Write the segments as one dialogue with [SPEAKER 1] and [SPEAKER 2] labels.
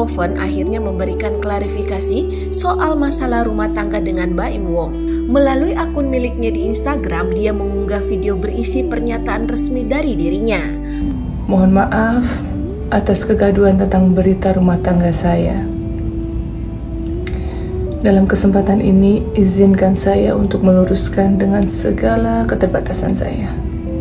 [SPEAKER 1] Verhoeven akhirnya memberikan klarifikasi soal masalah rumah tangga dengan Baim Wong. Melalui akun miliknya di Instagram, dia mengunggah video berisi pernyataan resmi dari dirinya.
[SPEAKER 2] Mohon maaf atas kegaduhan tentang berita rumah tangga saya. Dalam kesempatan ini, izinkan saya untuk meluruskan dengan segala keterbatasan saya.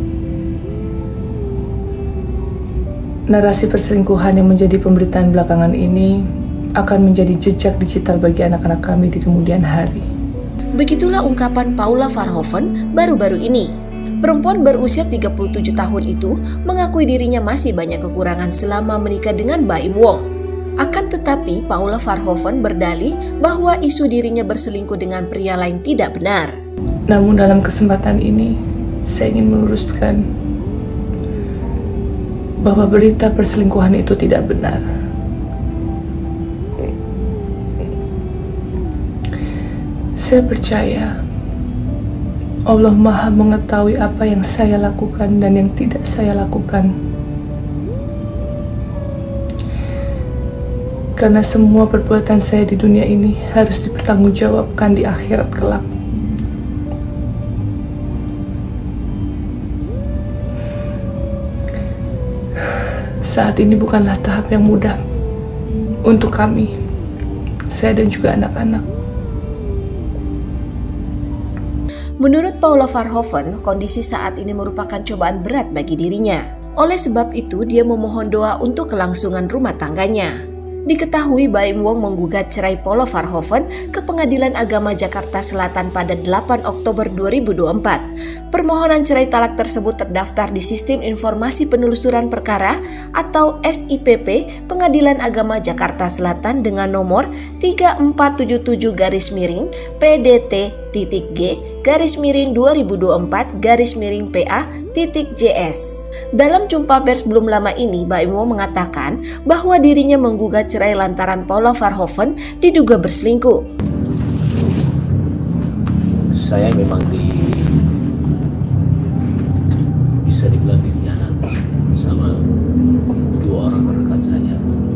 [SPEAKER 2] Narasi perselingkuhan yang menjadi pemberitaan belakangan ini akan menjadi jejak digital bagi anak-anak kami di kemudian hari.
[SPEAKER 1] Begitulah ungkapan Paula Verhoeven baru-baru ini. Perempuan berusia 37 tahun itu mengakui dirinya masih banyak kekurangan selama menikah dengan Baim Wong. Akan tetapi, Paula Verhoeven berdalih bahwa isu dirinya berselingkuh dengan pria lain tidak benar.
[SPEAKER 2] Namun dalam kesempatan ini, saya ingin meluruskan bahwa berita perselingkuhan itu tidak benar. Saya percaya Allah Maha mengetahui apa yang saya lakukan dan yang tidak saya lakukan. Karena semua perbuatan saya di dunia ini harus dipertanggungjawabkan di akhirat kelak. Saat ini bukanlah tahap yang mudah untuk kami, saya dan juga anak-anak.
[SPEAKER 1] Menurut Paula Verhoeven, kondisi saat ini merupakan cobaan berat bagi dirinya. Oleh sebab itu, dia memohon doa untuk kelangsungan rumah tangganya. Diketahui Baim Wong menggugat cerai Paula Verhoeven ke Pengadilan Agama Jakarta Selatan pada 8 Oktober 2024. Permohonan cerai talak tersebut terdaftar di Sistem Informasi Penelusuran Perkara atau SIPP Pengadilan Agama Jakarta Selatan dengan nomor 3477-PDT-G-2024-PA.JS. Dalam jumpa pers belum lama ini, Baim Wong mengatakan bahwa dirinya menggugat cerai lantaran Paula Verhoeven diduga berselingkuh.
[SPEAKER 3] Saya memang bisa dibilang dikhianati sama dua orang terdekat saya.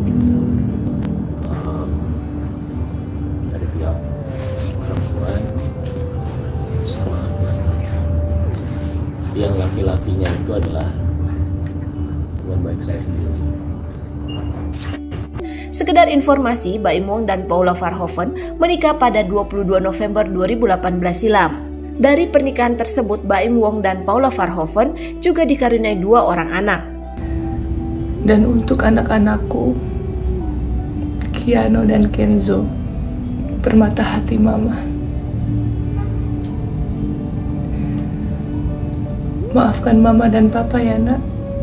[SPEAKER 3] Dari pihak perempuan sama yang laki-lakinya itu adalah teman baik saya sendiri.
[SPEAKER 1] Sekedar informasi, Baim Wong dan Paula Verhoeven menikah pada 22 November 2018 silam. Dari pernikahan tersebut, Baim Wong dan Paula Verhoeven juga dikaruniai 2 orang anak.
[SPEAKER 2] Dan untuk anak-anakku, Kiano dan Kenzo, permata hati mama. Maafkan mama dan papa ya nak.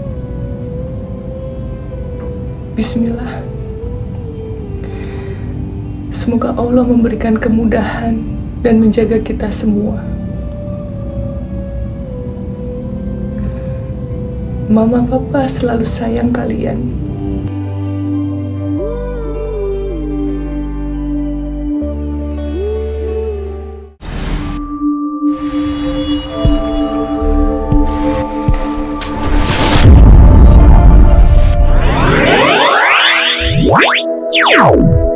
[SPEAKER 2] Bismillah. Semoga Allah memberikan kemudahan dan menjaga kita semua. Mama papa selalu sayang kalian.
[SPEAKER 4] Wow.